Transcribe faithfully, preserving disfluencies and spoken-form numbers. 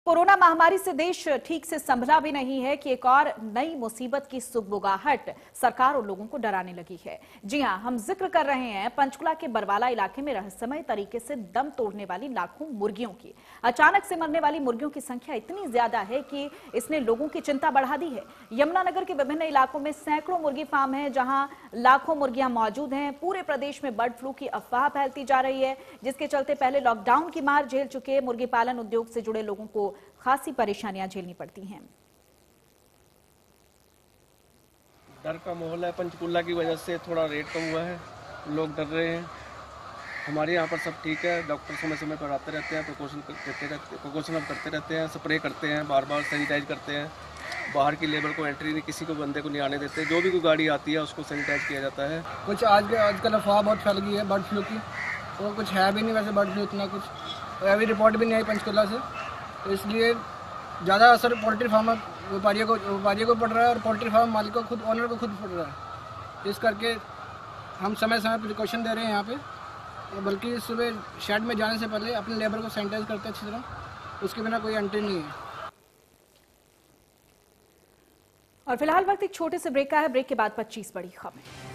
Corona महामारी से देश ठीक से संभला भी नहीं है कि एक और नई मुसीबत की सुगबुगाहट सरकार और लोगों को डराने लगी है। जी हां, हम जिक्र कर रहे हैं पंचकुला के बरवाला इलाके में रहस्यमय तरीके से दम तोड़ने वाली लाखों मुर्गियों की। अचानक से मरने वाली मुर्गियों की संख्या इतनी ज्यादा है कि इसने लोगों की चिंता बढ़ा दी है। यमुनानगर के विभिन्न इलाकों में सैकड़ों मुर्गी फार्म है, जहां लाखों मुर्गियां मौजूद हैं। पूरे प्रदेश में बर्ड फ्लू की अफवाह फैलती जा रही है, जिसके चलते पहले लॉकडाउन की मार झेल चुके मुर्गी पालन उद्योग से जुड़े लोगों को खासी परेशानियां झेलनी पड़ती हैं। डर का माहौल है। पंचकुला की वजह से थोड़ा रेट कम हुआ है, लोग डर रहे हैं। हमारे यहाँ पर सब ठीक है, डॉक्टर समय समय पर आते रहते हैं, प्रिकॉशन करते रहते प्रिकॉशन अब करते रहते हैं, स्प्रे करते हैं, बार बार सैनिटाइज करते हैं। बाहर की लेबर को एंट्री नहीं, किसी को बंदे को नहीं आने देते। जो भी कोई गाड़ी आती है उसको सैनिटाइज किया जाता है। कुछ आज आजकल अफवाह बहुत फैल गई है बर्ड फ्लू की, तो कुछ है भी नहीं वैसे बर्ड फ्लू इतना कुछ, और अभी रिपोर्ट भी नहीं आई पंचकुला से, तो इसलिए ज़्यादा असर पोल्ट्री फार्म व्यापारियों को व्यापारियों को पड़ रहा है और पोल्ट्री फार्म मालिक को खुद ओनर को खुद पड़ रहा है। इस करके हम समय समय प्रिकॉशन दे रहे हैं यहाँ पे, बल्कि सुबह शेड में जाने से पहले अपने लेबर को सैनिटाइज करते हैं अच्छी तरह, उसके बिना कोई एंट्री नहीं है। और फिलहाल वक्त एक छोटे से ब्रेक का है। ब्रेक के बाद पच्चीस बड़ी खबरें।